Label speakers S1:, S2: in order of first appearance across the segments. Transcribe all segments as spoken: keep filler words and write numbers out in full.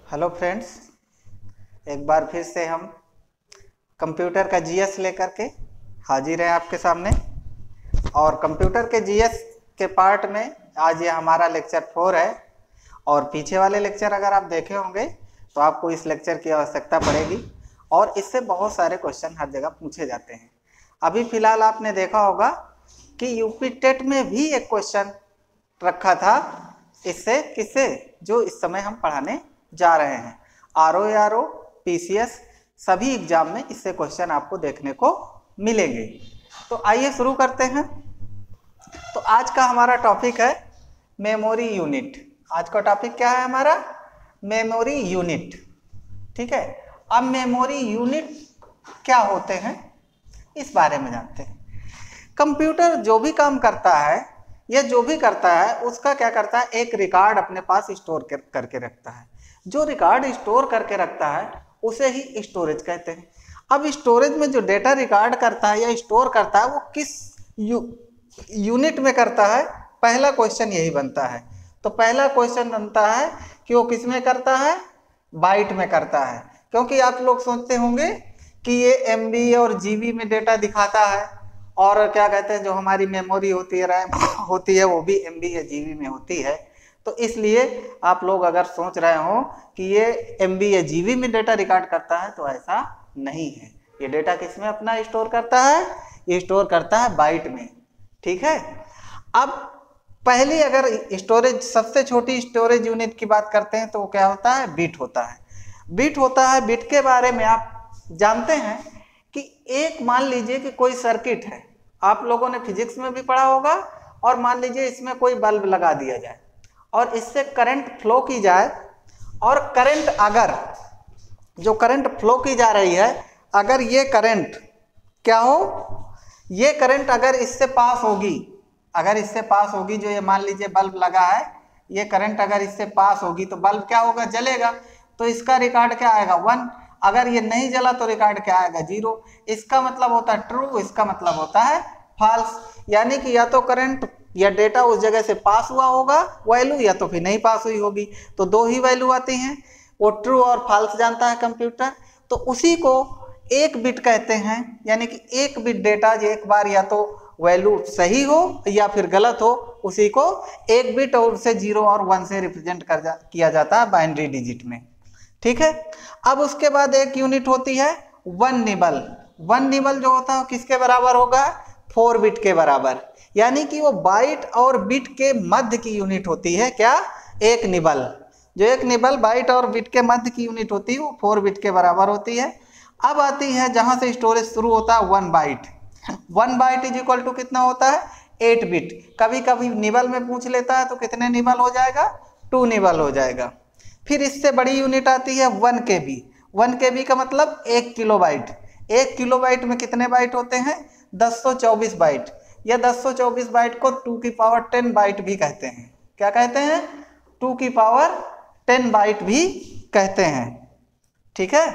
S1: Hello friends, एक बार फिर से हम कंप्यूटर का जीएस लेकर के हाजिर हैं आपके सामने। और कंप्यूटर के जीएस के पार्ट में आज ये हमारा लेक्चर फोर है। और पीछे वाले लेक्चर अगर आप देखे होंगे तो आपको इस लेक्चर की आवश्यकता पड़ेगी और इससे बहुत सारे क्वेश्चन हर जगह पूछे जाते हैं। अभी फिलहाल आपने देखा होगा कि यूपी टेट में भी एक क्वेश्चन रखा था इससे किससे जो इस समय हम पढ़ाने जा रहे हैं। R O R O PCS सभी एग्जाम में इससे क्वेश्चन आपको देखने को मिलेंगे। तो आइए शुरू करते हैं। तो आज का हमारा टॉपिक है मेमोरी यूनिट। आज का टॉपिक क्या है हमारा? Memory unit. ठीक है, अब मेमोरी यूनिट क्या होते हैं इस बारे में जानते हैं। कंप्यूटर जो भी काम करता है या जो भी करता है उसका क्या करता है, एक रिकॉर्ड अपने पास स्टोर कर, करके रखता है। जो रिकॉर्ड स्टोर करके रखता है उसे ही स्टोरेज कहते हैं। अब स्टोरेज में जो डेटा रिकॉर्ड करता है या स्टोर करता है वो किस यू, यूनिट में करता है, पहला क्वेश्चन यही बनता है। तो पहला क्वेश्चन बनता है कि वो किस में करता है, बाइट में करता है। क्योंकि आप लोग सोचते होंगे कि ये एमबी और जीबी में डेटा दिखाता है और क्या कहते हैं जो हमारी मेमोरी होती है, रैम होती है, वो भी एमबी या जीबी में होती है। तो इसलिए आप लोग अगर सोच रहे हो कि ये एमबी या जीबी में डेटा रिकॉर्ड करता है तो ऐसा नहीं है। ये डेटा किस में अपना स्टोर करता है? ये स्टोर करता है बाइट में। ठीक है, अब पहली अगर स्टोरेज सबसे छोटी स्टोरेज यूनिट की बात करते हैं तो वो क्या होता है? बिट होता है। बिट होता है। बिट के बारे में आप जानते हैं कि एक मान लीजिए कि कोई सर्किट है, आप लोगों ने फिजिक्स में भी पढ़ा होगा, और मान लीजिए इसमें कोई बल्ब लगा दिया जाए और इससे करंट फ्लो की जाए, और करंट अगर जो करंट फ्लो की जा रही है, अगर ये करंट क्या हो, ये करंट अगर इससे पास होगी, अगर इससे पास होगी, जो ये मान लीजिए बल्ब लगा है, ये करंट अगर इससे पास होगी तो बल्ब क्या होगा? जलेगा। तो इसका रिकॉर्ड क्या आएगा? वन। अगर ये नहीं जला तो रिकॉर्ड क्या आएगा? जीरो। इसका मतलब होता है ट्रू, इसका मतलब होता है फॉल्स। यानी कि या तो करंट या डेटा उस जगह से पास हुआ होगा वैल्यू, या तो फिर नहीं पास हुई होगी। तो दो ही वैल्यू आती हैं, वो ट्रू और फॉल्स जानता है कंप्यूटर। तो उसी को एक बिट कहते हैं। यानी कि एक बिट डेटा एक बार या तो वैल्यू सही हो या फिर गलत हो, उसी को एक बिट और उसे जीरो और वन से रिप्रेजेंट कर जा, किया जाता है बाइनरी डिजिट में। ठीक है, अब उसके बाद एक यूनिट होती है वन निबल। वन निबल जो होता है किसके बराबर होगा? फोर बिट के बराबर। यानी कि वो बाइट और बिट के मध्य की यूनिट होती है। क्या? एक निबल। जो एक निबल बाइट और बिट के मध्य की यूनिट होती है वो फोर बिट के बराबर होती है। अब आती है जहां से स्टोरेज शुरू होता है, one byte. One byte is equal to कितना होता है? Eight bit. कभी कभी निबल में पूछ लेता है तो कितने निबल हो जाएगा? टू निबल हो जाएगा। फिर इससे बड़ी यूनिट आती है वन के बी। वन के बी का मतलब एक किलो बाइट। एक किलो बाइट में कितने बाइट होते हैं? दस सौ चौबीस बाइट। या दस सौ चौबीस बाइट को टू की पावर टेन बाइट भी कहते हैं। क्या कहते हैं? टू की पावर टेन बाइट भी कहते हैं। ठीक है,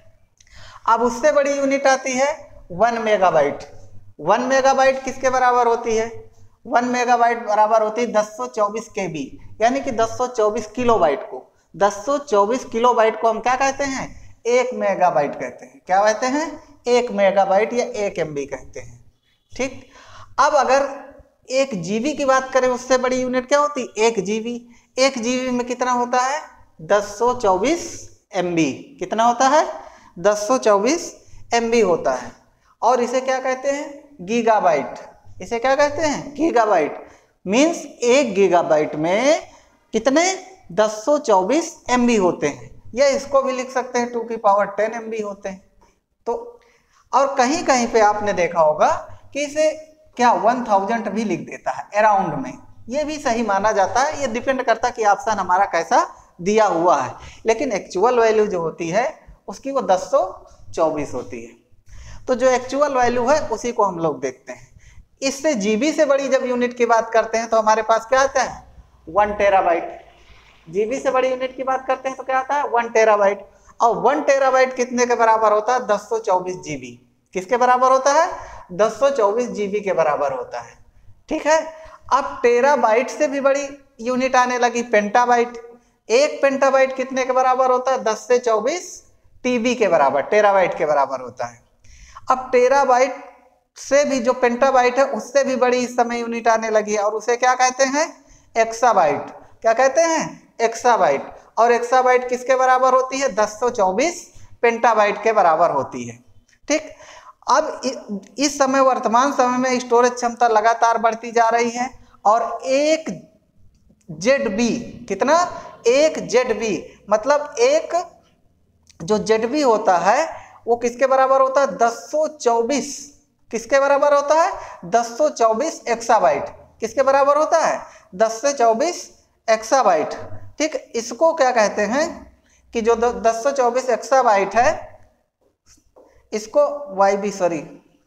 S1: अब उससे बड़ी यूनिट आती है वन मेगाबाइट। वन मेगाबाइट किसके बराबर होती है? वन मेगाबाइट बराबर होती है दस सौ चौबीस के बी। यानी कि दस सौ चौबीस किलो बाइट को दस सौ चौबीस किलो बाइट को हम क्या कहते हैं? एक मेगाबाइट कहते हैं। क्या कहते हैं? एक मेगाबाइट या एक एमबी कहते हैं। ठीक, अब अगर एक जीबी की बात करें, उससे बड़ी यूनिट क्या होती? एक जीबी। एक जीबी में कितना होता है? दस सौ चौबीस एमबी। कितना होता है? दस सौ चौबीस एमबी होता है। और इसे क्या कहते हैं? गीगाबाइट। इसे क्या कहते हैं? गीगाबाइट। मीन्स एक गीगाबाइट में कितने? दस सौ चौबीस एमबी होते हैं। या इसको भी लिख सकते हैं टू की पावर टेन एमबी होते हैं। तो और कहीं कहीं पे आपने देखा होगा कि इसे क्या वन थाउजेंड भी लिख देता है अराउंड में। ये भी सही माना जाता है। ये डिपेंड करता है कि ऑप्शन हमारा कैसा दिया हुआ है, लेकिन एक्चुअल वैल्यू जो होती है उसकी वो दस सौ चौबीस होती है। तो जो एक्चुअल वैल्यू है उसी को हम लोग देखते हैं। इससे जीबी से बड़ी जब यूनिट की बात करते हैं तो हमारे पास क्या आता है? One terabyte. जीबी से बड़ी यूनिट की बात करते हैं तो क्या आता है? One terabyte. और वन टेराबाइट कितने के बराबर होता है? दस सौ चौबीस जीबी। किसके बराबर होता है? दस सौ चौबीस जीबी के बराबर होता है। ठीक है, अब टेराबाइट से भी बड़ी यूनिट आने लगी पेंटाबाइट। एक पेंटाबाइट कितने के बराबर होता है? दस से चौबीस टीबी के बराबर, टेराबाइट के बराबर होता है। अब टेराबाइट से भी जो पेंटाबाइट है उससे भी बड़ी इस समय यूनिट आने लगी है और उसे क्या कहते हैं? एक्साबाइट। क्या कहते हैं? एक्साबाइट। और एक्साबाइट किसके बराबर होती है? दस सौ चौबीस पेंटाबाइट के बराबर होती है। ठीक, अब इस समय वर्तमान समय में स्टोरेज क्षमता लगातार बढ़ती जा रही है और एक जेड बी, कितना? एक जेड बी, मतलब एक जो जेड बी होता है वो किसके बराबर होता है? दस सौ चौबीस। किसके बराबर होता है? दस सौ चौबीस एक्साबाइट। किसके बराबर होता है? दस से चौबीस एक्साबाइट। ठीक, इसको क्या कहते हैं कि जो दस सौ चौबीस एक्साबाइट है इसको वाई बी सॉरी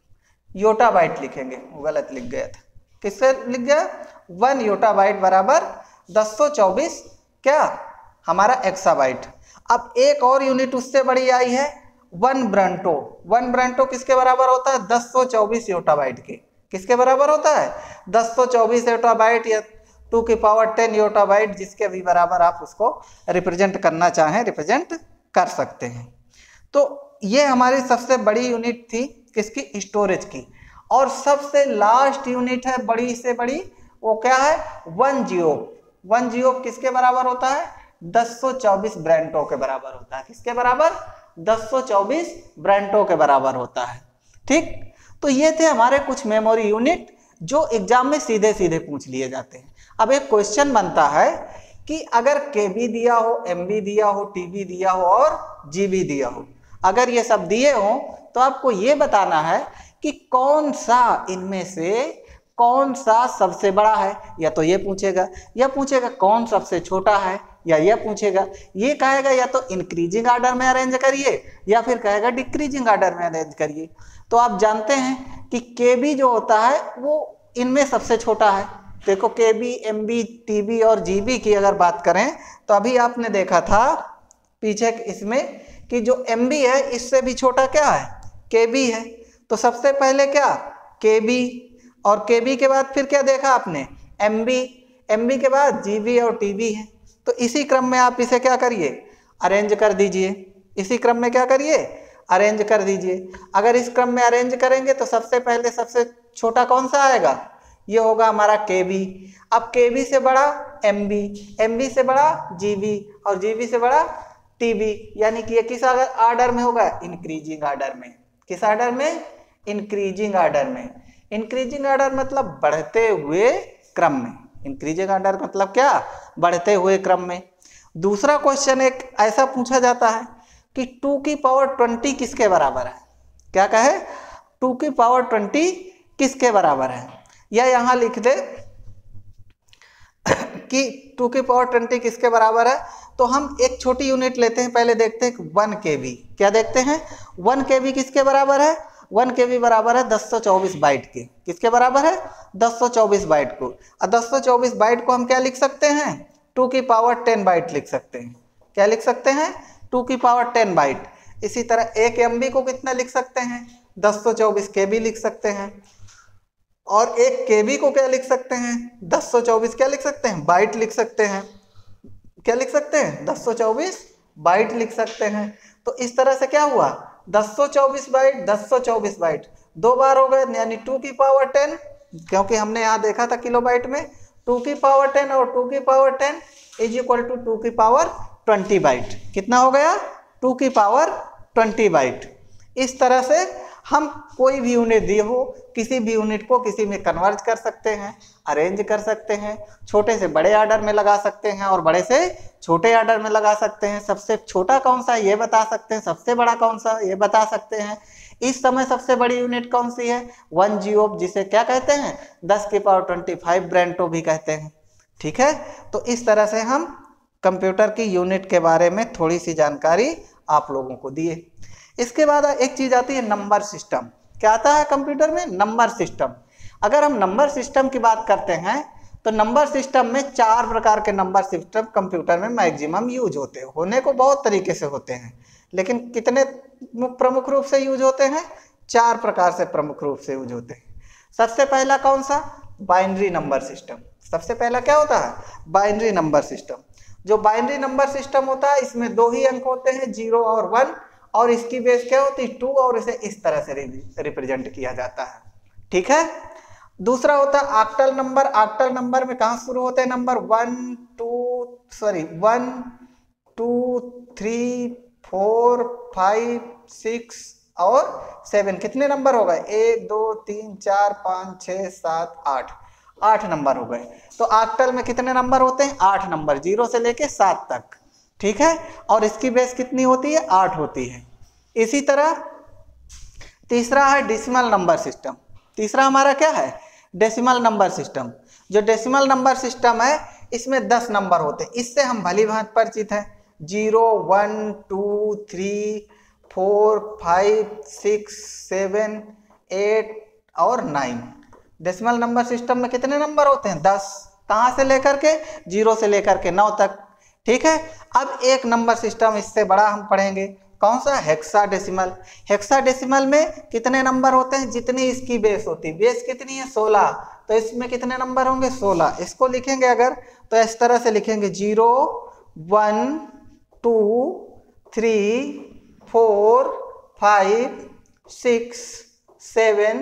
S1: योटाबाइट लिखेंगे, गलत लिख गया था। किससे लिख गया? वन योटाबाइट बराबर दस सौ चौबीस क्या? हमारा एक्साबाइट। अब एक और यूनिट उससे बड़ी आई है, वन ब्रांटो। वन ब्रांटो किसके बराबर होता है? दस सौ चौबीस योटाबाइट के। किसके बराबर होता है? दस सौ चौबीस योटाबाइट या टू की पावर टेन योटाबाइट, जिसके भी बराबर आप उसको रिप्रेजेंट करना चाहें रिप्रेजेंट कर सकते हैं। तो ये हमारी सबसे बड़ी यूनिट थी किसकी? स्टोरेज की। और सबसे लास्ट यूनिट है बड़ी से बड़ी, वो क्या है? वन जियोप। वन जियोप किसके बराबर होता है? दस सौ चौबीस ब्रांटो के बराबर होता है। किसके बराबर? दस सौ चौबीस ब्रांटो के बराबर होता है। ठीक, तो ये थे हमारे कुछ मेमोरी यूनिट जो एग्जाम में सीधे सीधे पूछ लिए जाते हैं। अब एक क्वेश्चन बनता है कि अगर केबी दिया हो, एमबी दिया हो, टीबी दिया हो और जीबी दिया हो, अगर ये सब दिए हो तो आपको ये बताना है कि कौन सा इनमें से कौन सा सबसे बड़ा है। या तो ये पूछेगा, या पूछेगा कौन सबसे छोटा है, या ये पूछेगा, ये कहेगा या तो इंक्रीजिंग ऑर्डर में अरेंज करिए या फिर कहेगा डिक्रीजिंग ऑर्डर में अरेंज करिए। तो आप जानते हैं कि केबी जो होता है वो इनमें सबसे छोटा है। देखो केबी, एमबी, टीबी और जीबी की अगर बात करें तो अभी आपने देखा था पीछे इसमें कि जो एमबी है इससे भी छोटा क्या है? केबी है। तो सबसे पहले क्या? केबी, और केबी के बाद फिर क्या देखा आपने? एमबी, एमबी के बाद जीबी और टीबी है। तो इसी क्रम में आप इसे क्या करिए? अरेंज कर दीजिए। इसी क्रम में क्या करिए? अरेंज कर दीजिए। अगर इस क्रम में अरेंज करेंगे तो सबसे पहले सबसे छोटा कौन सा आएगा? ये होगा हमारा केबी। अब केबी से बड़ा एमबी, एमबी से बड़ा जीबी और जीबी से बड़ा टीबी, यानी कि ये किस ऑर्डर में होगा? इंक्रीजिंग ऑर्डर में। किस ऑर्डर में? इंक्रीजिंग ऑर्डर में। इंक्रीजिंग ऑर्डर मतलब बढ़ते हुए क्रम में। इंक्रीजिंग ऑर्डर मतलब क्या? बढ़ते हुए क्रम में। दूसरा क्वेश्चन एक ऐसा पूछा जाता है कि टू की पावर ट्वेंटी किसके बराबर है? क्या कहे? टू की पावर ट्वेंटी किसके बराबर है? या यहाँ लिख दे कि टू की पावर ट्वेंटी किसके बराबर है। तो हम एक छोटी यूनिट लेते हैं, पहले देखते हैं वन के बी। क्या देखते हैं? वन के बी किसके बराबर है? वन के बी बराबर है दस सौ चौबीस बाइट के। किसके बराबर है? दस सौ चौबीस बाइट को। और दस सौ चौबीस बाइट को हम क्या लिख सकते हैं? टू की पावर टेन बाइट लिख सकते हैं। क्या लिख सकते हैं? टू की पावर टेन बाइट। इसी तरह एक एम बी को कितना लिख सकते हैं? दस सौ चौबीस के बी लिख सकते हैं। और एक के बी को क्या लिख सकते हैं? दस सौ चौबीस क्या लिख सकते हैं? बाइट लिख सकते हैं। क्या लिख सकते हैं? दस सौ चौबीस बाइट लिख सकते हैं। तो इस तरह से क्या हुआ? दस सौ चौबीस बाइट, दस सौ चौबीस बाइट दो बार हो गए, यानी टू की पावर टेन, क्योंकि हमने यहाँ देखा था किलोबाइट में, टू की पावर टेन और टू की power ten is equal to two की पावर ट्वेंटी बाइट। कितना हो गया? टू की पावर ट्वेंटी बाइट। इस तरह से हम कोई भी यूनिट दिए हो, किसी भी यूनिट को किसी में कन्वर्ज कर सकते हैं, अरेंज कर सकते हैं, छोटे से बड़े ऑर्डर में लगा सकते हैं और बड़े से छोटे ऑर्डर में लगा सकते हैं। सबसे छोटा कौन सा ये बता सकते हैं, सबसे बड़ा कौन सा ये बता सकते हैं। इस समय सबसे बड़ी यूनिट कौन सी है? वन जियोप, जिसे क्या कहते हैं? दस की पावर ट्वेंटी फाइव ब्रांटो भी कहते हैं। ठीक है, तो इस तरह से हम कंप्यूटर की यूनिट के बारे में थोड़ी सी जानकारी आप लोगों को दिए। इसके बाद एक चीज आती है नंबर सिस्टम। क्या आता है कंप्यूटर में? Number system. अगर हम नंबर सिस्टम की बात करते हैं तो नंबर सिस्टम में चार प्रकार के नंबर सिस्टम कंप्यूटर में मैक्सिमम यूज होते हैं। होने को बहुत तरीके से होते हैं, लेकिन कितने प्रमुख रूप से यूज होते हैं? चार प्रकार से प्रमुख रूप से यूज होते हैं। सबसे पहला कौन सा? Binary number system. सबसे पहला क्या होता है? Binary number system. जो बाइनरी नंबर सिस्टम होता है इसमें दो ही अंक होते हैं, जीरो और वन, और इसकी बेस क्या होती है, टू, और इसे इस तरह से रिप्रेजेंट किया जाता है। ठीक है। दूसरा होता है ऑक्टल नंबर। ऑक्टल नंबर में कहां शुरू होते हैं number, one two sorry one two three four five six और सेवन। कितने नंबर हो गए, एक दो तीन चार पाँच छः सात आठ, आठ नंबर हो गए। तो ऑक्टल में कितने नंबर होते हैं, आठ नंबर, जीरो से लेके सात तक। ठीक है। और इसकी बेस कितनी होती है, आठ होती है। इसी तरह तीसरा है डेसिमल नंबर सिस्टम। तीसरा हमारा क्या है, डेसिमल नंबर सिस्टम। जो डेसिमल नंबर सिस्टम है इसमें दस नंबर होते हैं, इससे हम भली भांति परिचित हैं। Zero, one, two, three, four, five, six, seven, eight और नाइन। डेसिमल नंबर सिस्टम में कितने नंबर होते हैं, दस। कहाँ से लेकर के, जीरो से लेकर के नौ तक। ठीक है। अब एक नंबर सिस्टम इससे बड़ा हम पढ़ेंगे, कौन सा, हेक्साडेसिमल। हेक्साडेसिमल में कितने नंबर होते हैं, जितनी इसकी बेस होती है। बेस कितनी है, सोलह, तो इसमें कितने नंबर होंगे, सोलह। इसको लिखेंगे अगर तो इस तरह से लिखेंगे, zero, one, two, three, four, five, six, seven,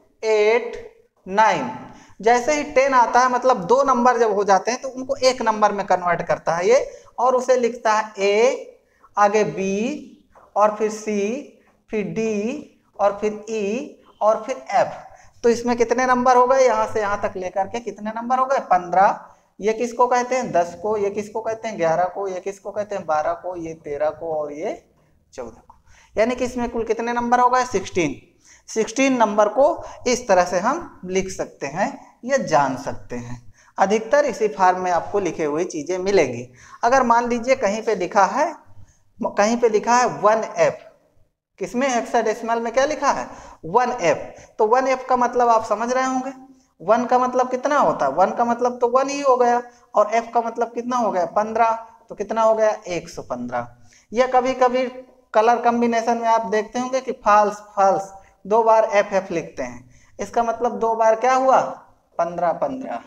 S1: eight, nine. जैसे ही टेन आता है, मतलब दो नंबर जब हो जाते हैं तो उनको एक नंबर में कन्वर्ट करता है ये, और उसे लिखता है ए, आगे बी, और फिर सी, फिर डी, और फिर ई, और फिर एफ। तो इसमें कितने नंबर हो गए, यहाँ से यहाँ तक लेकर के कितने नंबर हो गए, पंद्रह। ये किसको कहते हैं, दस को। ये किसको कहते हैं, ग्यारह को। ये किसको कहते हैं, बारह को। ये तेरह को, और ये चौदह को। यानी कि इसमें कुल कितने नंबर हो गए, सिक्सटीन। सिक्सटीन नंबर को इस तरह से हम लिख सकते हैं या जान सकते हैं। अधिकतर इसी फार्म में आपको लिखे हुए चीजें मिलेंगी। अगर मान लीजिए कहीं पे लिखा है, कहीं पे लिखा है वन एफ, किसमें, हेक्साडेसिमल में क्या लिखा है, वन एफ। तो वन एफ का मतलब आप समझ रहे होंगे, वन का मतलब कितना होता है, वन का मतलब तो वन ही हो गया, और एफ का मतलब कितना हो गया, पंद्रह। तो कितना हो गया, एक सौ पंद्रह। या कभी कभी कलर कॉम्बिनेशन में आप देखते होंगे कि फाल्स फाल्स दो बार एफ एफ लिखते हैं, इसका मतलब दो बार क्या हुआ, पंद्रह पंद्रह,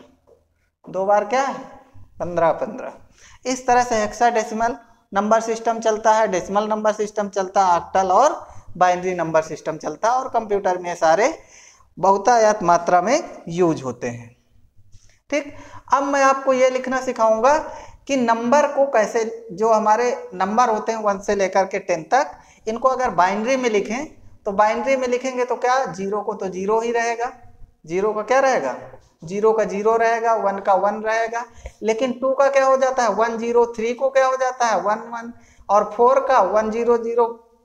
S1: दो बार क्या है, पंद्रह पंद्रह। इस तरह से हेक्साडेसिमल नंबर सिस्टम चलता है, डेसिमल नंबर सिस्टम चलता है, ऑक्टल और बाइनरी नंबर सिस्टम चलता है, और कंप्यूटर में सारे बहुतायत मात्रा में यूज होते हैं। ठीक। अब मैं आपको ये लिखना सिखाऊंगा कि नंबर को कैसे, जो हमारे नंबर होते हैं वन से लेकर के टेन तक, इनको अगर बाइनरी में लिखें तो बाइनरी में लिखेंगे तो क्या, जीरो को तो जीरो ही रहेगा, जीरो का क्या रहेगा, जीरो का जीरो रहेगा, वन का वन रहेगा। लेकिन टू का क्या हो जाता है, वन जीरो, थ्री को क्या हो जाता है, वन वन, और फोर का वन जीरो जीरो,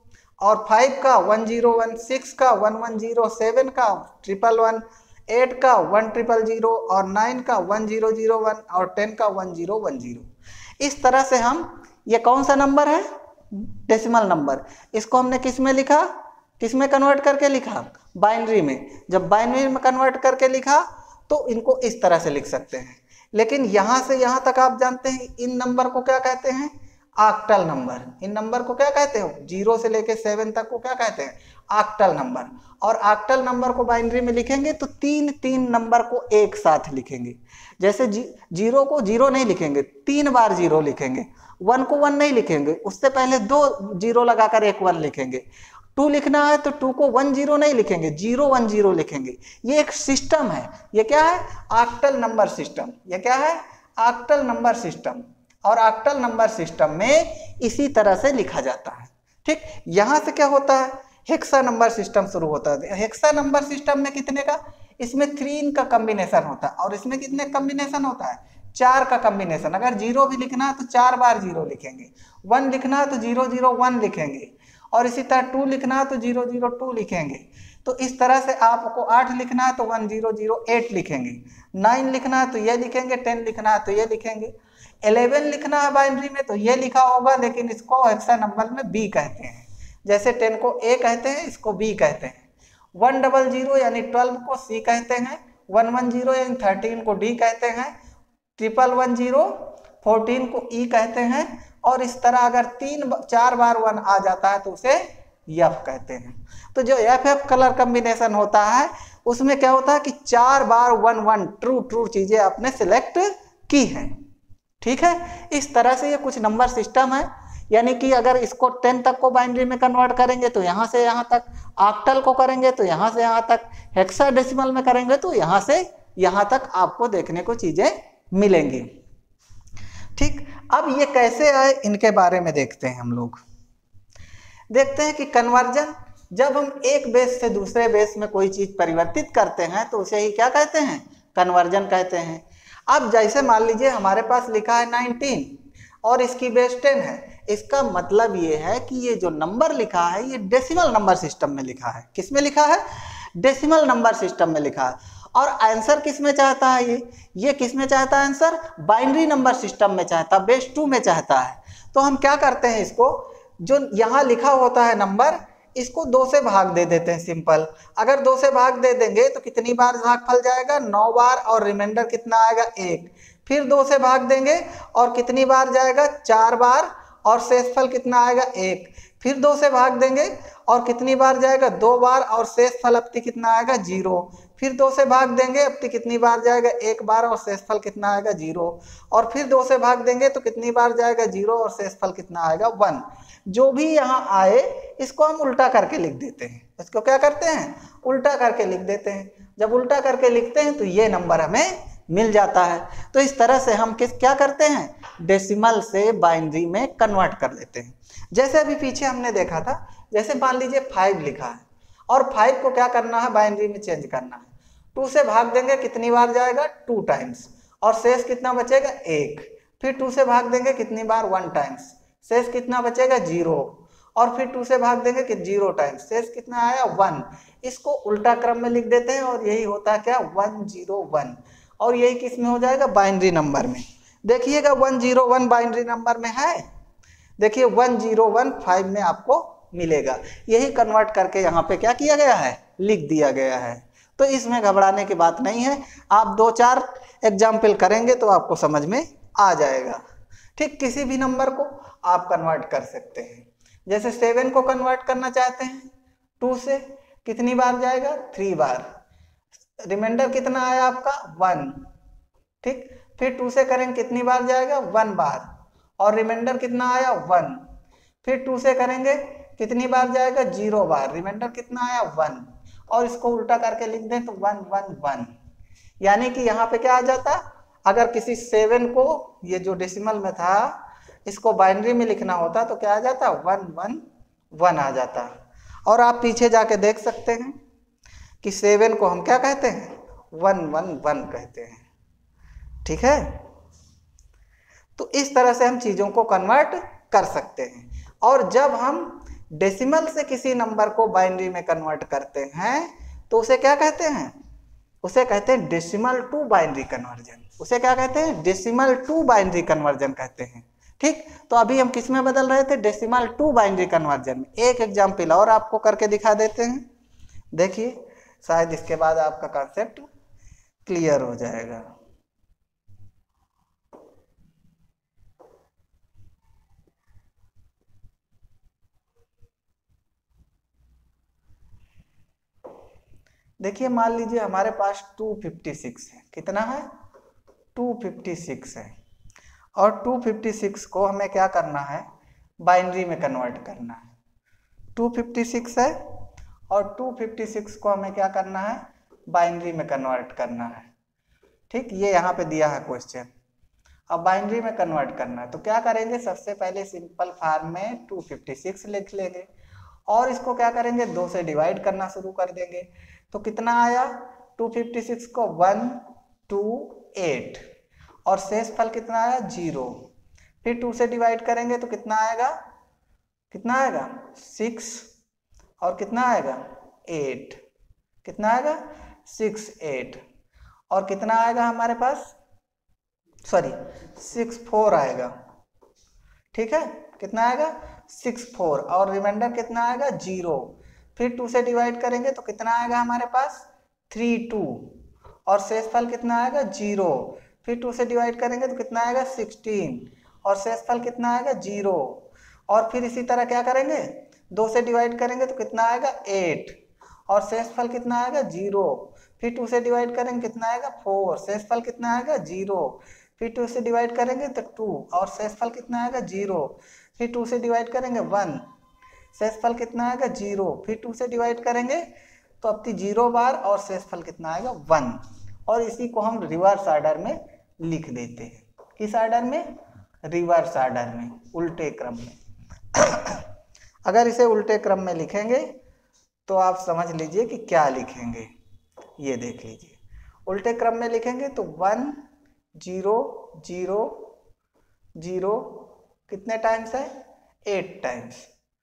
S1: और फाइव का वन जीरो वन, सिक्स का वन वन जीरो, सेवन का ट्रिपल वन, एट का वन ट्रिपल जीरो, और नाइन का वन जीरो जीरो वन, और टेन का वन जीरो वन जीरो। इस तरह से हम, ये कौन सा नंबर है, डेसिमल नंबर, इसको हमने किस में लिखा, किस में कन्वर्ट करके लिखा, बाइनरी में। जब बाइनरी में कन्वर्ट करके लिखा तो इनको इस तरह से लिख सकते हैं। लेकिन यहाँ से यहाँ तक आप जानते हैं इन नंबर को क्या कहते हैं, ऑक्टल नंबर। इन नंबर को क्या कहते हैं, जीरो से लेके सेवन तक को क्या कहते हैं, ऑक्टल नंबर। और ऑक्टल नंबर को बाइनरी में लिखेंगे तो तीन तीन नंबर को एक साथ लिखेंगे। जैसे जी, जीरो को जीरो नहीं लिखेंगे, तीन बार जीरो लिखेंगे। वन को वन नहीं लिखेंगे, उससे पहले दो जीरो लगाकर एक वन लिखेंगे। टू लिखना है तो टू को वन जीरो नहीं लिखेंगे, जीरो वन जीरो लिखेंगे। ये एक सिस्टम है। ये क्या है, ऑक्टल नंबर सिस्टम। ये क्या है, ऑक्टल नंबर सिस्टम। और ऑक्टल नंबर सिस्टम में इसी तरह से लिखा जाता है। ठीक। यहाँ से क्या होता है, हेक्सा नंबर सिस्टम शुरू होता है। हेक्सा नंबर सिस्टम में कितने का, इसमें थ्री का कॉम्बिनेशन होता है, और इसमें कितने कॉम्बिनेशन होता है, चार का कॉम्बिनेशन। अगर जीरो भी लिखना है तो चार बार जीरो लिखेंगे, वन लिखना है तो जीरो जीरो वन लिखेंगे, और इसी तरह टू लिखना है तो जीरो जीरो टू लिखेंगे। तो इस तरह से आपको आठ लिखना है तो वन जीरो जीरो एट लिखेंगे, नाइन लिखना है तो ये लिखेंगे, टेन लिखना है तो ये लिखेंगे, इलेवन लिखना है बाइनरी में तो ये लिखा होगा, लेकिन इसको हेक्सा नंबर में बी कहते हैं। जैसे टेन को ए कहते हैं, इसको बी कहते हैं। वन डबल जीरो यानी ट्वेल्व को सी कहते हैं, वन वन जीरो यानी थर्टीन को डी कहते हैं, ट्रिपल वन जीरो फोर्टीन को ई कहते हैं, और इस तरह अगर तीन चार बार वन आ जाता है तो उसे एफ कहते हैं। तो जो एफ एफ कलर कॉम्बिनेशन होता है उसमें क्या होता है कि चार बार वन वन ट्रू ट्रू चीजें आपने सिलेक्ट की हैं। ठीक है, इस तरह से ये कुछ नंबर सिस्टम है। यानी कि अगर इसको टेन तक को बाइनरी में कन्वर्ट करेंगे तो यहाँ से यहाँ तक, ऑक्टल को करेंगे तो यहाँ से यहाँ तक, हेक्साडेसिमल में करेंगे तो यहाँ से यहाँ तक आपको देखने को चीजें मिलेंगी। ठीक, अब ये कैसे आए इनके बारे में देखते हैं हम लोग। देखते हैं कि कन्वर्जन, जब हम एक बेस से दूसरे बेस में कोई चीज परिवर्तित करते हैं तो उसे ही क्या कहते हैं, कन्वर्जन कहते हैं। अब जैसे मान लीजिए हमारे पास लिखा है नाइनटीन और इसकी बेस टेन है, इसका मतलब ये है कि ये जो नंबर लिखा है ये डेसिमल नंबर सिस्टम में लिखा है। किस में लिखा है, डेसिमल नंबर सिस्टम में लिखा है। और आंसर किस में चाहता है, ये ये किस में चाहता है आंसर, बाइनरी नंबर सिस्टम में चाहता, बेस टू में चाहता है। तो हम क्या करते हैं, इसको जो यहाँ लिखा होता है नंबर, इसको दो से भाग दे देते हैं सिंपल। अगर दो से भाग दे देंगे तो कितनी बार भागफल जाएगा, नौ बार, और रिमाइंडर कितना आएगा, एक। फिर दो से भाग देंगे और कितनी बार जाएगा, चार बार, और शेषफल कितना आएगा, एक। फिर दो से भाग देंगे और कितनी बार जाएगा, दो बार, और शेषफल अपनी कितना आएगा, जीरो। फिर दो से भाग देंगे, अपनी कितनी बार जाएगा, एक बार, और शेषफल कितना आएगा, जीरो। और फिर दो से भाग देंगे तो कितनी बार जाएगा, जीरो, और शेषफल कितना आएगा, वन। जो भी यहाँ आए इसको हम उल्टा करके लिख देते हैं। इसको क्या करते हैं, उल्टा करके लिख देते हैं। जब उल्टा करके लिखते हैं तो ये नंबर हमें मिल जाता है। तो इस तरह से हम किस क्या करते हैं, डेसिमल से बाइनरी में कन्वर्ट कर लेते हैं। जैसे अभी पीछे हमने देखा था, जैसे मान लीजिए फाइव लिखा है और फाइव को क्या करना है, बाइनरी में चेंज करना है। टू से भाग देंगे, कितनी बार जाएगा, टू टाइम्स, और शेष कितना बचेगा, एक। फिर टू से भाग देंगे कितनी बार, वन टाइम्स, शेष कितना बचेगा, जीरो। और फिर टू से भाग देंगे कि जीरो टाइम्स, शेष कितना आया, वन। इसको उल्टा क्रम में लिख देते हैं और यही होता है क्या, वन जीरो वन। और यही किस में हो जाएगा, बाइनरी नंबर में। देखिएगा one zero one binary number में है, देखिए वन जीरो वन फाइव में आपको मिलेगा। यही कन्वर्ट करके यहाँ पे क्या किया गया है, लिख दिया गया है। तो इसमें घबराने की बात नहीं है, आप दो चार एग्जाम्पल करेंगे तो आपको समझ में आ जाएगा। ठीक, किसी भी नंबर को आप कन्वर्ट कर सकते हैं। जैसे सेवन को कन्वर्ट करना चाहते हैं, टू से कितनी बार जाएगा, थ्री बार, रिमाइंडर कितना आया आपका, वन। ठीक, फिर टू से करेंगे कितनी बार जाएगा, वन बार, और रिमाइंडर कितना आया, वन। फिर टू से करेंगे कितनी बार जाएगा, जीरो बार, रिमाइंडर कितना आया, वन। और इसको उल्टा करके लिख दें तो वन वन वन। यानी कि यहाँ पे क्या आ जाता, अगर किसी सेवन को, ये जो डेसिमल में था, इसको बाइनरी में लिखना होता तो क्या आ जाता, वन वन वन आ जाता। और आप पीछे जाके देख सकते हैं कि सेवन को हम क्या कहते हैं, वन वन वन कहते हैं। ठीक है, तो इस तरह से हम चीज़ों को कन्वर्ट कर सकते हैं। और जब हम डेसिमल से किसी नंबर को बाइनरी में कन्वर्ट करते हैं तो उसे क्या कहते हैं, उसे कहते हैं डेसिमल टू बाइनरी कन्वर्जन। उसे क्या कहते हैं, डेसिमल टू बाइनरी कन्वर्जन कहते हैं। ठीक, तो अभी हम किस में बदल रहे थे, डेसिमल टू बाइनरी कन्वर्जन में। एक एग्जाम्पल और आपको करके दिखा देते हैं, देखिए, शायद इसके बाद आपका कॉन्सेप्ट क्लियर हो जाएगा। देखिए, मान लीजिए हमारे पास टू फिफ्टी सिक्स है, कितना है, टू फिफ्टी सिक्स है, और टू फिफ्टी सिक्स को हमें क्या करना है, बाइनरी में कन्वर्ट करना है। टू फिफ्टी सिक्स है और टू फिफ्टी सिक्स को हमें क्या करना है, बाइनरी में कन्वर्ट करना है। ठीक, ये यहाँ पे दिया है क्वेश्चन। अब बाइनरी में कन्वर्ट करना है तो क्या करेंगे, सबसे पहले सिंपल फॉर्म में टू फिफ्टी सिक्स लिख लेंगे और इसको क्या करेंगे, दो से डिवाइड करना शुरू कर देंगे। तो कितना आया, टू फिफ्टी सिक्स को वन टू एट, और शेष फल कितना आया, जीरो। फिर टू से डिवाइड करेंगे तो कितना आएगा, कितना आएगा, सिक्स, और कितना आएगा, एट, कितना आएगा, सिक्स एट, और कितना आएगा हमारे पास, सॉरी सिक्स फोर आएगा। ठीक है, कितना आएगा, सिक्स फोर, और रिमाइंडर कितना आएगा, जीरो। फिर टू से डिवाइड करेंगे तो कितना आएगा हमारे पास, थ्री टू, और शेषफल कितना आएगा, जीरो। फिर टू से डिवाइड करेंगे तो कितना आएगा, सिक्सटीन, और शेषफल कितना आएगा, जीरो। और फिर इसी तरह क्या करेंगे, दो से डिवाइड करेंगे तो कितना आएगा, एट, और शेषफल कितना आएगा, जीरो। फिर टू से डिवाइड करेंगे कितना आएगा, फोर, शेषफल कितना आएगा, जीरो। फिर टू से डिवाइड करेंगे तो टू, और शेषफल कितना आएगा जीरो। फिर टू से डिवाइड करेंगे वन, शेषफल कितना आएगा जीरो। फिर टू से डिवाइड करेंगे तो अब जीरो बार और शेषफल कितना आएगा वन। और इसी को हम रिवर्स ऑर्डर में लिख देते हैं। किस ऑर्डर में? रिवर्स ऑर्डर में, उल्टे क्रम में। अगर इसे उल्टे क्रम में लिखेंगे तो आप समझ लीजिए कि क्या लिखेंगे, ये देख लीजिए। उल्टे क्रम में लिखेंगे तो वन जीरो जीरो जीरो कितने टाइम्स है? Eight times.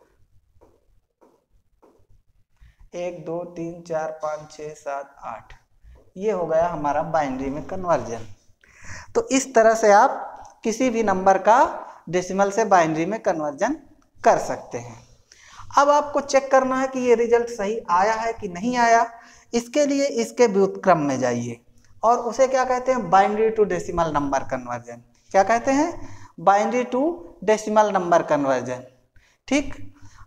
S1: एक दो तीन चार पाँच छः सात आठ, ये हो गया हमारा बाइनरी में कन्वर्जन। तो इस तरह से आप किसी भी नंबर का डेसिमल से बाइनरी में कन्वर्जन कर सकते हैं। अब आपको चेक करना है कि ये रिजल्ट सही आया है कि नहीं आया। इसके लिए इसके व्युत्क्रम में जाइए और उसे क्या कहते हैं? Binary to decimal number conversion. क्या कहते हैं? Binary to decimal number conversion. ठीक,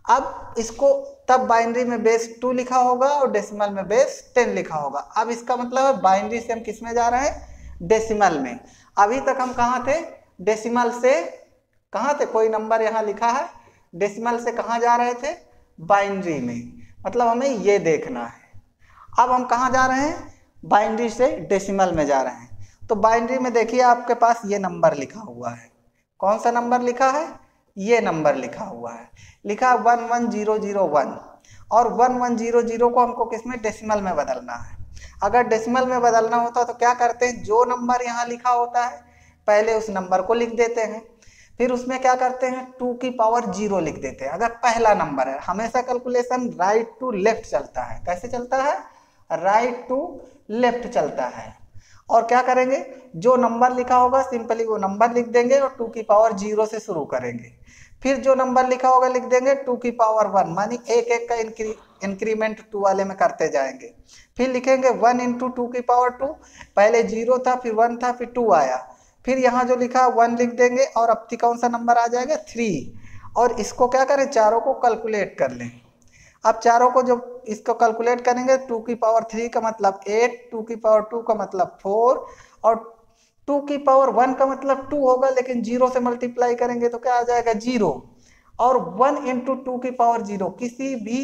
S1: अब इसको तब बाइनरी में बेस टू लिखा होगा और डेसिमल में बेस टेन लिखा होगा। अब इसका मतलब है बाइनरी से हम किस में जा रहे हैं? डेसिमल में। अभी तक हम कहाँ थे? डेसिमल से कहाँ थे? कोई नंबर यहाँ लिखा है, डेसिमल से कहाँ जा रहे थे? बाइनरी में। मतलब हमें ये देखना है। अब हम कहाँ जा रहे हैं? बाइनरी से डेसिमल में जा रहे हैं। तो बाइनरी में देखिए आपके पास ये नंबर लिखा हुआ है। कौन सा नंबर लिखा है? ये नंबर लिखा हुआ है, लिखा one one zero zero one. और वन वन जीरो जीरो को हमको किसमें? डेसिमल में बदलना है। अगर डेसिमल में बदलना होता तो क्या करते हैं? जो नंबर यहाँ लिखा होता है पहले उस नंबर को लिख देते हैं, फिर उसमें क्या करते हैं? टू की पावर जीरो लिख देते हैं। अगर पहला नंबर है, हमेशा कैलकुलेशन राइट टू लेफ्ट चलता है। कैसे चलता है? राइट टू लेफ्ट चलता है। और क्या करेंगे? जो नंबर लिखा होगा सिंपली वो नंबर लिख देंगे और टू की पावर जीरो से शुरू करेंगे। फिर जो नंबर लिखा होगा लिख देंगे टू की पावर वन, मानी एक एक का इंक्री इंक्रीमेंट टू वाले में करते जाएंगे। फिर लिखेंगे वन इंटू टू की पावर टू, पहले जीरो था फिर वन था फिर टू आया, फिर यहाँ जो लिखा है वन लिख देंगे और अब कौन सा नंबर आ जाएगा? थ्री। और इसको क्या करें? चारों को कैलकुलेट कर लें। अब चारों को जो इसको कैलकुलेट करेंगे, टू की पावर थ्री का मतलब एट, टू की पावर टू का मतलब फोर, और टू की पावर वन का मतलब टू होगा, लेकिन जीरो से मल्टीप्लाई करेंगे तो क्या आ जाएगा? जीरो। और वन इंटू टू की पावर जीरो, किसी भी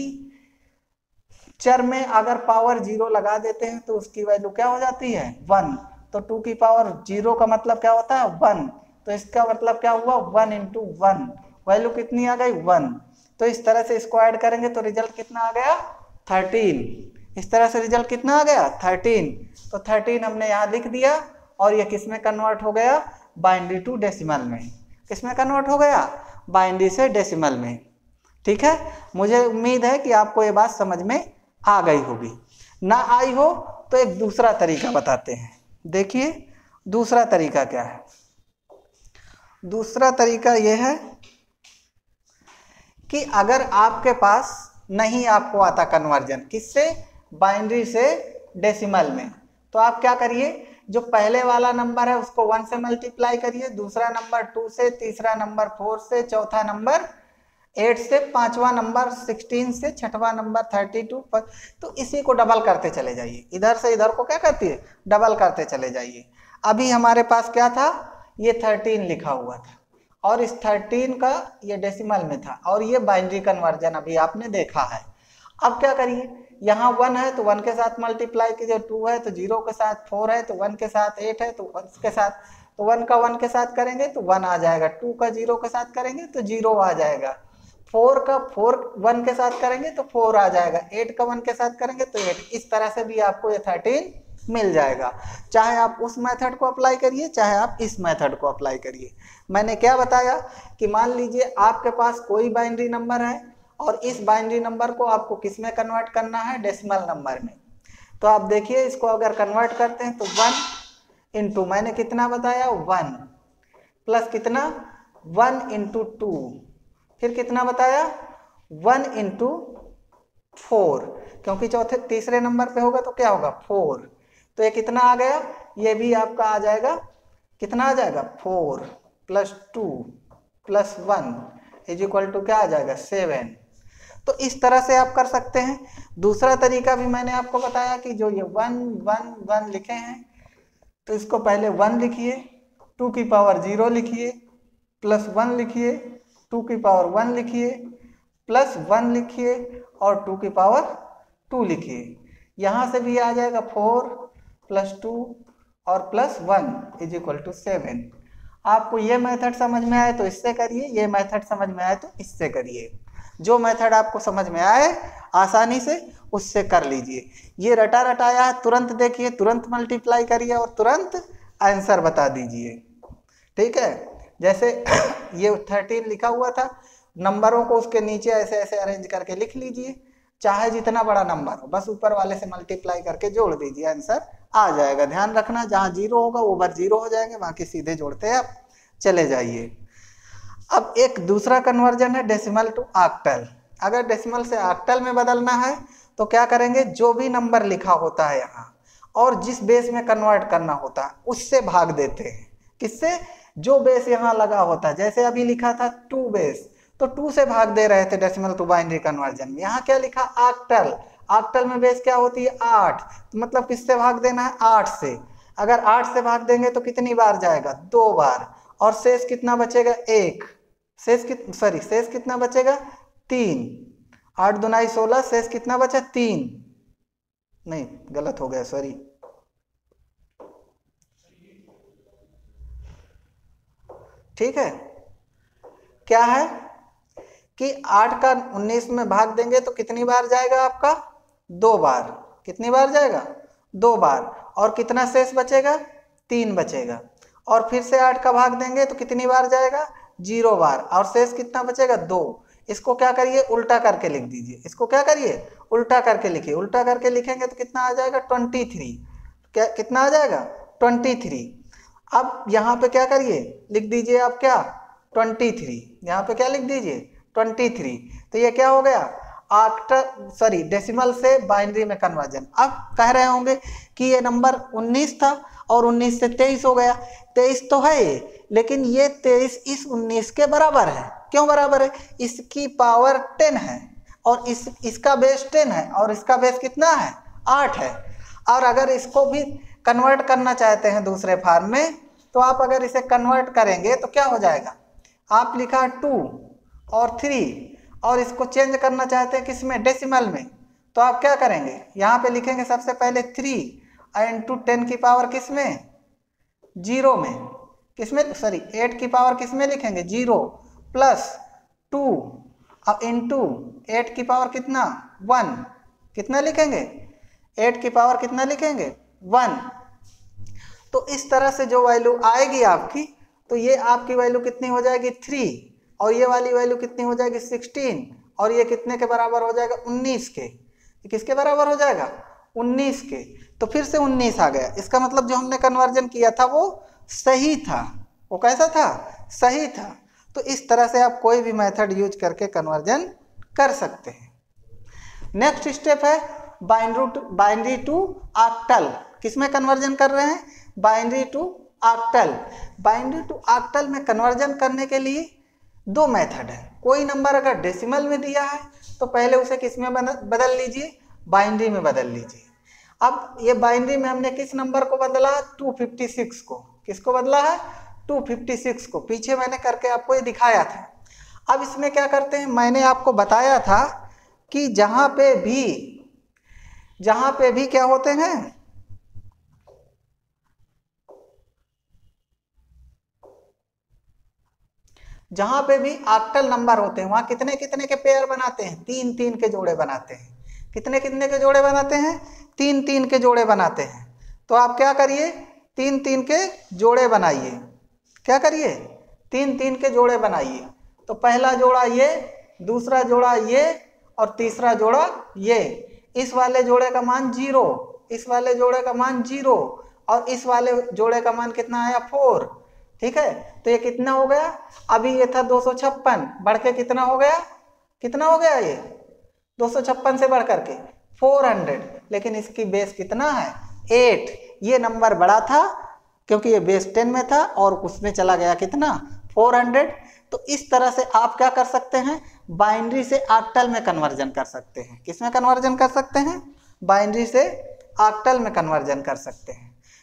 S1: चर में अगर पावर जीरो लगा देते हैं तो उसकी वैल्यू क्या हो जाती है? वन। तो टू की पावर जीरो का मतलब क्या होता है? वन। तो इसका मतलब क्या हुआ? वन इंटू वन, वैल्यू कितनी आ गई? वन। तो इस तरह से इसको ऐड करेंगे तो रिजल्ट कितना आ गया? थर्टीन। इस तरह से रिजल्ट कितना आ गया? थर्टीन। तो थर्टीन हमने यहाँ लिख दिया और ये किस में कन्वर्ट हो गया? बाइनरी टू डेसिमल में। किस में कन्वर्ट हो गया? बाइनरी से डेसिमल में। ठीक है, मुझे उम्मीद है कि आपको ये बात समझ में आ गई होगी। ना आई हो तो एक दूसरा तरीका बताते हैं। देखिए दूसरा तरीका क्या है। दूसरा तरीका यह है कि अगर आपके पास नहीं आपको आता कन्वर्जन, किससे? बाइनरी से डेसिमल में, तो आप क्या करिए? जो पहले वाला नंबर है उसको वन से मल्टीप्लाई करिए, दूसरा नंबर टू से, तीसरा नंबर फोर से, चौथा नंबर एट से, पांचवा नंबर सिक्सटीन से, छठवा नंबर थर्टी टू पर। तो इसी को डबल करते चले जाइए। इधर से इधर को क्या करती है? डबल करते चले जाइए। अभी हमारे पास क्या था? ये थर्टीन लिखा हुआ था और इस थर्टीन का ये डेसिमल में था और ये बाइनरी कन्वर्जन अभी आपने देखा है। अब क्या करिए? यहाँ वन है तो वन के साथ मल्टीप्लाई कीजिए, टू है तो जीरो के साथ, फोर है तो वन के साथ, एट है तो वन के साथ, तो वन का वन के साथ करेंगे तो वन आ जाएगा, टू का जीरो के साथ करेंगे तो जीरो आ जाएगा, फोर का फोर वन के साथ करेंगे तो फोर आ जाएगा, एट का वन के साथ करेंगे तो एट। इस तरह से भी आपको ये थर्टीन मिल जाएगा। चाहे आप उस मेथड को अप्लाई करिए चाहे आप इस मेथड को अप्लाई करिए। मैंने क्या बताया कि मान लीजिए आपके पास कोई बाइनरी नंबर है और इस बाइनरी नंबर को आपको किस में कन्वर्ट करना है? डेसिमल नंबर में। तो आप देखिए इसको अगर कन्वर्ट करते हैं तो वन इंटू, मैंने कितना बताया? वन प्लस कितना? वन इंटू टू, फिर कितना बताया? वन इंटू फोर, क्योंकि चौथे तीसरे नंबर पे होगा तो क्या होगा? फोर। तो ये कितना आ गया? ये भी आपका आ जाएगा, कितना आ जाएगा? Four plus two plus one is equal to क्या आ जाएगा? सेवन। तो इस तरह से आप कर सकते हैं। दूसरा तरीका भी मैंने आपको बताया कि जो ये वन वन वन लिखे हैं तो इसको पहले वन लिखिए टू की पावर जीरो लिखिए, प्लस वन लिखिए, टू की पावर वन लिखिए, प्लस वन लिखिए और टू की पावर टू लिखिए। यहाँ से भी आ जाएगा फोर प्लस टू और plus one is equal to seven. आपको ये मेथड समझ में आए तो इससे करिए, ये मेथड समझ में आए तो इससे करिए। जो मेथड आपको समझ में आए आसानी से उससे कर लीजिए। ये रटा रटाया है, तुरंत देखिए, तुरंत मल्टीप्लाई करिए और तुरंत आंसर बता दीजिए। ठीक है, जैसे ये थर्टीन लिखा हुआ था, नंबरों को उसके नीचे ऐसे ऐसे अरेंज करके लिख लीजिए, चाहे जितना बड़ा नंबर हो, बस ऊपर वाले से मल्टीप्लाई करके जोड़ दीजिए, आंसर आ जाएगा। ध्यान रखना, जहाँ जीरो होगा वो बार जीरो हो जाएंगे, बाकी सीधे जोड़ते हैं आप चले जाइए। अब एक दूसरा कन्वर्जन है डेसिमल टू ऑक्टल। अगर डेसिमल से ऑक्टल में बदलना है तो क्या करेंगे, जो भी नंबर लिखा होता है यहाँ और जिस बेस में कन्वर्ट करना होता है उससे भाग देते हैं। किससे? जो बेस यहाँ लगा होता है। जैसे अभी लिखा था टू बेस, तो टू से भाग दे रहे थे डेसिमल टू बाइनरी कन्वर्जन में। यहाँ क्या लिखा, ऑक्टल। ऑक्टल में बेस क्या होती है, आठ, तो मतलब किससे भाग देना है, आठ से। अगर आठ से भाग देंगे तो कितनी बार जाएगा, दो बार, और शेष कितना बचेगा, एक। शेष कित सॉरी शेष कितना बचेगा, तीन। आठ दुनाई सोलह, शेष कितना बचा, तीन। नहीं, गलत हो गया, सॉरी। ठीक है, क्या है कि आठ का उन्नीस में भाग देंगे तो कितनी बार जाएगा आपका, दो बार। कितनी बार जाएगा, दो बार। और कितना शेष बचेगा, तीन बचेगा। और फिर से आठ का भाग देंगे तो कितनी बार जाएगा, जीरो बार। और शेष कितना बचेगा, दो। इसको क्या करिए, उल्टा करके लिख दीजिए। इसको क्या करिए, उल्टा करके लिखिए। उल्टा करके लिखेंगे तो कितना आ जाएगा, ट्वेंटी थ्री। क्या कितना आ जाएगा, ट्वेंटी थ्री। अब यहाँ पे क्या करिए, लिख दीजिए आप क्या, ट्वेंटी थ्री। यहाँ पे क्या लिख दीजिए, ट्वेंटी थ्री। तो ये क्या हो गया, ऑक्टल सॉरी डेसिमल से बाइनरी में कन्वर्जन। अब कह रहे होंगे कि ये नंबर उन्नीस था और उन्नीस से तेईस हो गया। तेईस तो है ये, लेकिन ये तेईस इस उन्नीस के बराबर है। क्यों बराबर है, इसकी पावर टेन है और इस इसका बेस टेन है और इसका बेस कितना है, आठ है। और अगर इसको भी कन्वर्ट करना चाहते हैं दूसरे फॉर्म में, तो आप अगर इसे कन्वर्ट करेंगे तो क्या हो जाएगा, आप लिखा टू और थ्री और इसको चेंज करना चाहते हैं किस में, डेसिमल में। तो आप क्या करेंगे, यहाँ पे लिखेंगे सबसे पहले थ्री इंटू टेन की पावर किस में, जीरो में। किस में, सॉरी एट की पावर किस में लिखेंगे, जीरो, प्लस टू और इंटू एट की पावर कितना, वन। कितना लिखेंगे, एट की पावर कितना लिखेंगे, वन। तो इस तरह से जो वैल्यू आएगी आपकी, तो ये आपकी वैल्यू कितनी हो जाएगी, थ्री, और ये वाली वैल्यू कितनी हो जाएगी, सिक्सटीन, और ये कितने के बराबर हो जाएगा, उन्नीस के। ये किसके बराबर हो जाएगा, उन्नीस के। तो फिर से उन्नीस आ गया। इसका मतलब जो हमने कन्वर्जन किया था वो सही था। वो कैसा था, सही था। तो इस तरह से आप कोई भी मेथड यूज करके कन्वर्जन कर सकते हैं। नेक्स्ट स्टेप है binary to binary to octal. किसमें कन्वर्जन कर रहे हैं, binary to octal. Binary to octal में कन्वर्जन करने के लिए दो मेथड है। कोई नंबर अगर डेसिमल में दिया है तो पहले उसे किस में बदल लीजिए, बाइनरी में बदल लीजिए। अब ये बाइनरी में हमने किस नंबर को बदला, टू फिफ्टी सिक्स को। किसको बदला है, टू फिफ्टी सिक्स को। पीछे मैंने करके आपको ये दिखाया था। अब इसमें क्या करते हैं, मैंने आपको बताया था कि जहां पे भी जहां पे भी क्या होते हैं, जहां पे भी ऑक्टल नंबर होते हैं वहां कितने कितने के पेयर बनाते हैं, तीन तीन के जोड़े बनाते हैं। कितने कितने के जोड़े बनाते हैं, तीन तीन के जोड़े बनाते हैं। तो आप क्या करिए, तीन तीन के जोड़े बनाइए। क्या करिए, तीन तीन के जोड़े बनाइए। तो पहला जोड़ा ये, दूसरा जोड़ा ये और तीसरा जोड़ा ये। इस वाले जोड़े का मान जीरो, इस वाले जोड़े का मान जीरो और इस वाले जोड़े का मान कितना आया, फोर। ठीक है, तो ये कितना हो गया, अभी ये था दो सौ छप्पन, बढ़ के कितना हो गया, कितना हो गया ये दो सौ छप्पन से बढ़ करके फोर हंड्रेड। लेकिन इसकी बेस कितना है, एट। ये नंबर बड़ा था क्योंकि ये बेस टेन में था और उसमें चला गया कितना, फोर हंड्रेड। तो इस तरह से आप क्या कर सकते हैं, बाइनरी से ऑक्टल में कन्वर्जन कर सकते हैं। किस में कन्वर्जन कर सकते हैं, बाइनरी से ऑक्टल में कन्वर्जन कर सकते हैं।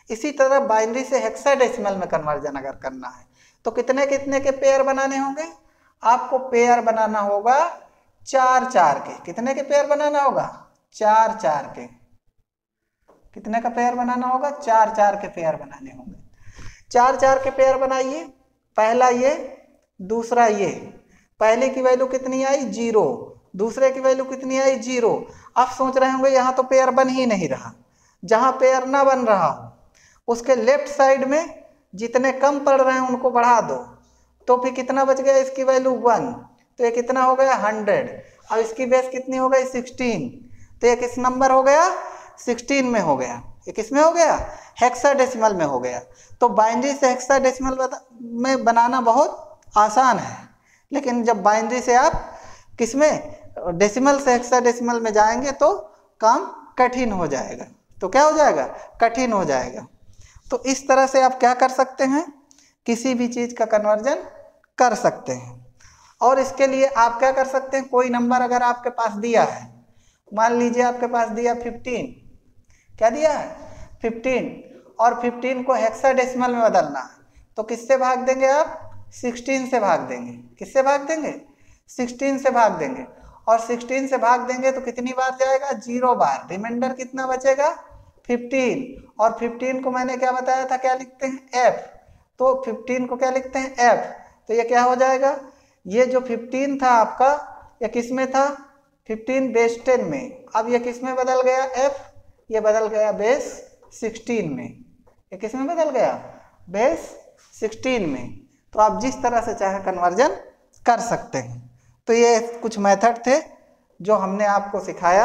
S1: इसी तरह बाइनरी से हेक्साडेसिमल में कन्वर्जन अगर करना है तो कितने कितने के पेयर बनाने होंगे? आपको पेयर बनाना होगा चार चार के। कितने के पेयर बनाना होगा? चार चार के। कितने का पेयर बनाना होगा? चार चार के पेयर बनाने होंगे। चार चार के पेयर बनाइए, पहला ये, दूसरा ये। पहले की वैल्यू कितनी आई? जीरो। दूसरे की वैल्यू कितनी आई? जीरो। अब सोच रहे होंगे यहाँ तो पेयर बन ही नहीं रहा। जहां पेयर ना बन रहा हो उसके लेफ्ट साइड में जितने कम पड़ रहे हैं उनको बढ़ा दो, तो फिर कितना बच गया? इसकी वैल्यू वन, तो ये कितना हो गया? हंड्रेड। अब इसकी बेस कितनी हो गई? सिक्सटीन, तो ये किस नंबर हो गया? सिक्सटीन में हो गया। ये किस में हो गया? हेक्साडेसिमल में हो गया। तो बाइनरी से हेक्साडेसिमल में बनाना बहुत आसान है, लेकिन जब बाइनरी से आप किस में, डेसिमल से हेक्साडेसिमल में जाएंगे तो काम कठिन हो जाएगा। तो क्या हो जाएगा? कठिन हो जाएगा। तो इस तरह से आप क्या कर सकते हैं? किसी भी चीज का कन्वर्जन कर सकते हैं। और इसके लिए आप क्या कर सकते हैं? कोई नंबर अगर आपके पास दिया है, मान लीजिए आपके पास दिया फिफ्टीन, क्या दिया है? फिफ्टीन, और फिफ्टीन को हेक्साडेसिमल में बदलना है, तो किससे भाग देंगे आप? सिक्सटीन से भाग देंगे। किससे भाग देंगे? सिक्सटीन से भाग देंगे। और सिक्सटीन से भाग देंगे तो कितनी बार जाएगा? Zero bar. रिमाइंडर कितना बचेगा? फिफ्टीन। और फिफ्टीन को मैंने क्या बताया था? क्या लिखते हैं? एफ। तो फिफ्टीन को क्या लिखते हैं? एफ। तो ये क्या हो जाएगा? ये जो फिफ्टीन था आपका, ये किस में था? फिफ्टीन बेस टेन में। अब ये किस में बदल गया? एफ। ये बदल गया बेस सिक्सटीन में। ये किस में बदल गया? बेस सिक्सटीन में। तो आप जिस तरह से चाहे कन्वर्जन कर सकते हैं। तो ये कुछ मेथड थे जो हमने आपको सिखाया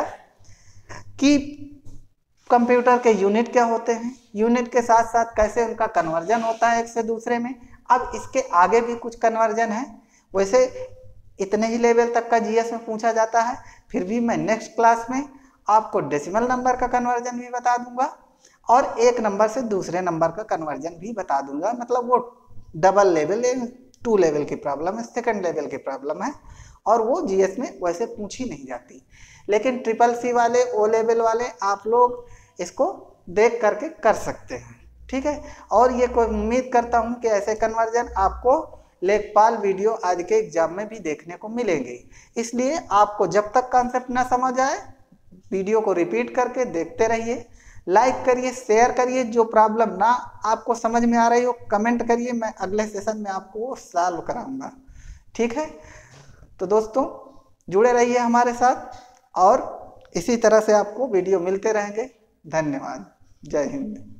S1: कि कंप्यूटर के यूनिट क्या होते हैं, यूनिट के साथ साथ कैसे उनका कन्वर्जन होता है एक से दूसरे में। अब इसके आगे भी कुछ कन्वर्जन है, वैसे इतने ही लेवल तक का जीएस में पूछा जाता है। फिर भी मैं नेक्स्ट क्लास में आपको डेसिमल नंबर का कन्वर्जन भी बता दूंगा और एक नंबर से दूसरे नंबर का कन्वर्जन भी बता दूंगा। मतलब वो डबल लेवल, टू लेवल की प्रॉब्लम है, सेकंड लेवल की प्रॉब्लम है, और वो जीएस में वैसे पूछी नहीं जाती। लेकिन ट्रिपल सी वाले, ओ लेवल वाले आप लोग इसको देख करके कर सकते हैं, ठीक है। और ये कोई उम्मीद करता हूँ कि ऐसे कन्वर्जन आपको लेखपाल वीडियो आज के एग्जाम में भी देखने को मिलेंगे। इसलिए आपको जब तक कॉन्सेप्ट ना समझ आए वीडियो को रिपीट करके देखते रहिए, लाइक करिए, शेयर करिए। जो प्रॉब्लम ना आपको समझ में आ रही हो कमेंट करिए, मैं अगले सेशन में आपको वो सॉल्व कराऊंगा, ठीक है। तो दोस्तों जुड़े रहिए हमारे साथ और इसी तरह से आपको वीडियो मिलते रहेंगे। धन्यवाद। जय हिंद।